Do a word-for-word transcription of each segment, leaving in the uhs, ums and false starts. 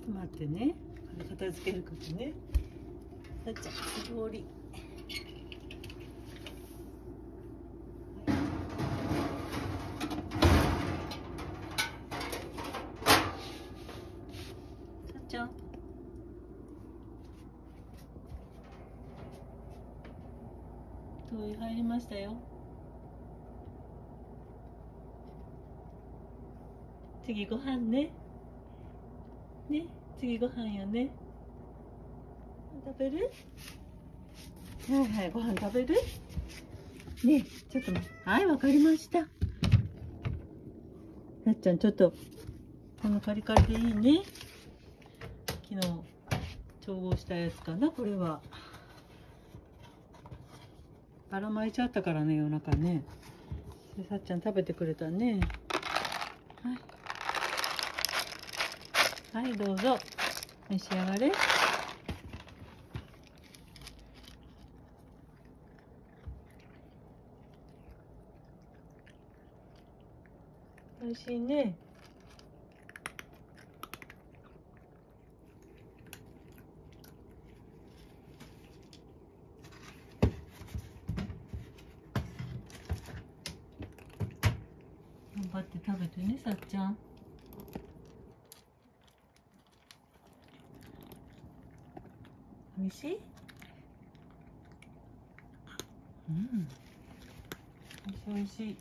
と待ってね。これ片付けるからね。さっちゃん、絞り。さっちゃん。灯油入りましたよ。次ご飯ね。ね、次ご飯よね。食べる？はいはい、ご飯食べる？ね、ちょっと待って。はい、わかりました。さっちゃん、ちょっと、このカリカリでいいね。昨日、調合したやつかな、これは。ばらまいちゃったからね、夜中ね。で、さっちゃん食べてくれたね。はい。はい、どうぞ。召し上がれ。美味しいね。頑張って食べてね、さっちゃん。美味しい？うん。美味しい美味しい。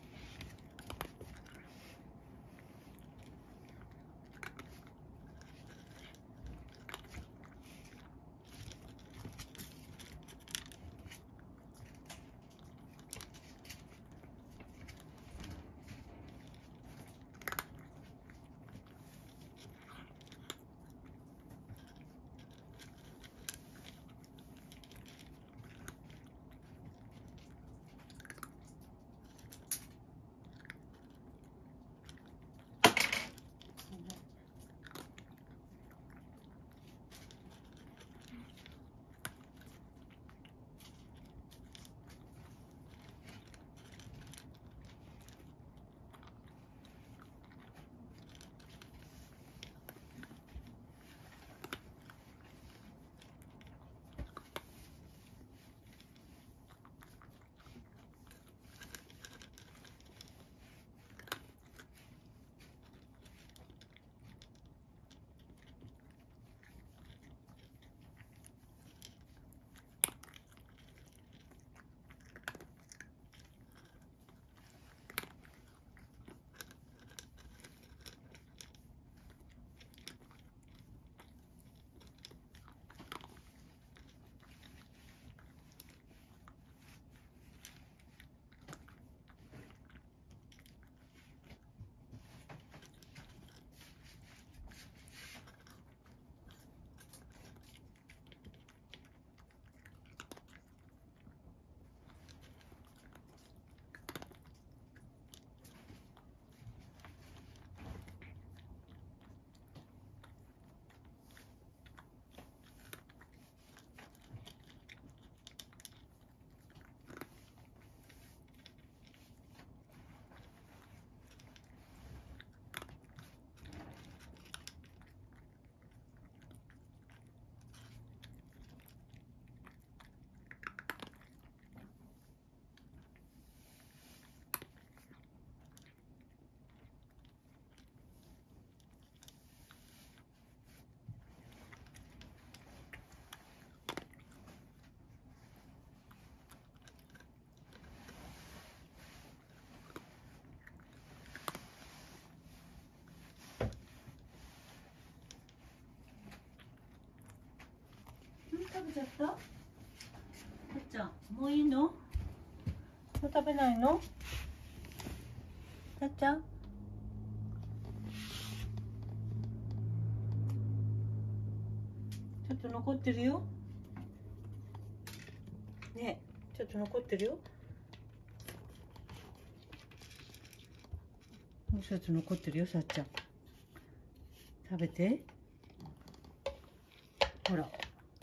食べちゃった？さっちゃん、もういいの？もう食べないの？さっちゃん。ちょっと残ってるよ。ねえ、ちょっと残ってるよ。もう一つ残ってるよ、さっちゃん。食べて。ほら。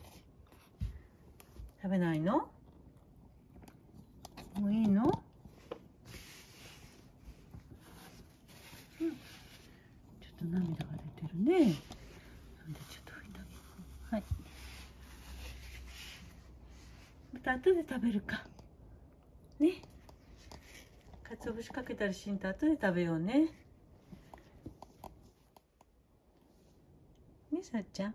食べないの？もういいの？うん。ちょっと涙が出てるね。なんで違た後で食べるかね。かつお節かけたりしんと後で食べようね。ね、さっちゃん。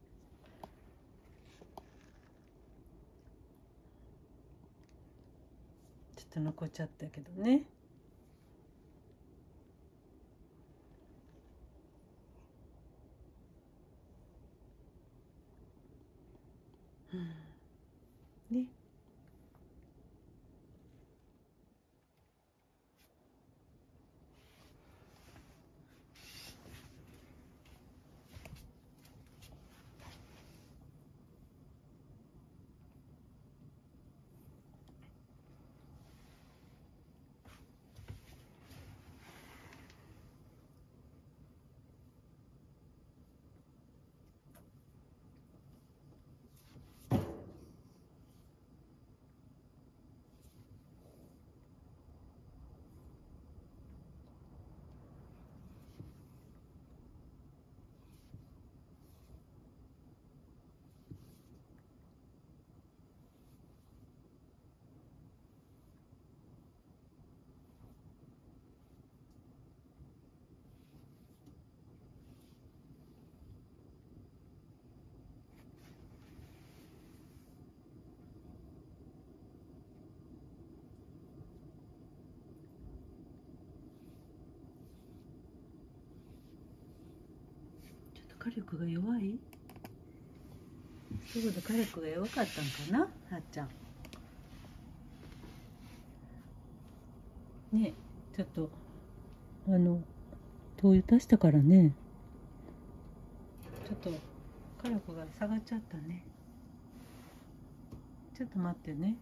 ちょっと残っちゃったけどね。うん、ね。火力が弱い？そうだ、火力が弱かったんかな、はっちゃん。ね、ちょっとあの灯油足したからね、ちょっと火力が下がっちゃったね。ちょっと待ってね。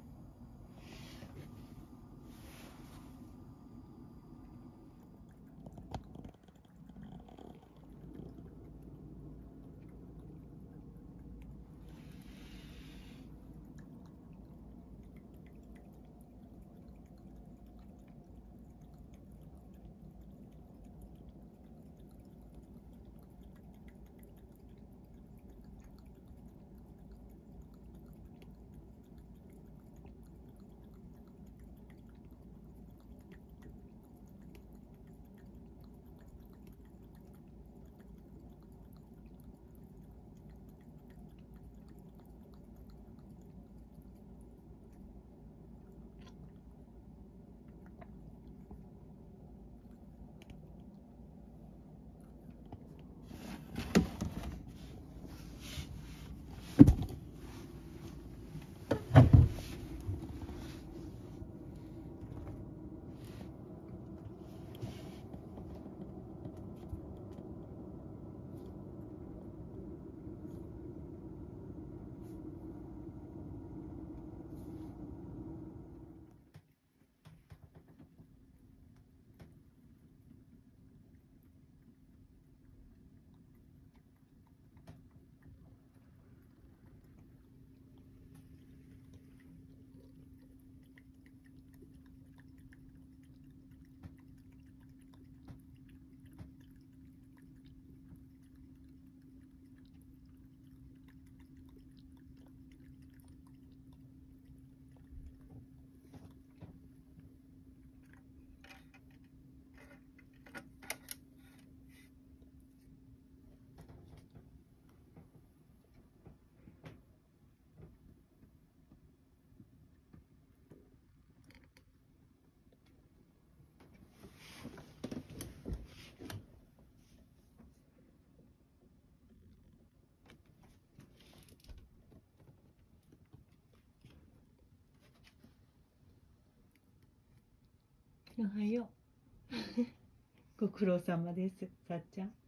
おはよう。ご苦労様です、さっちゃん。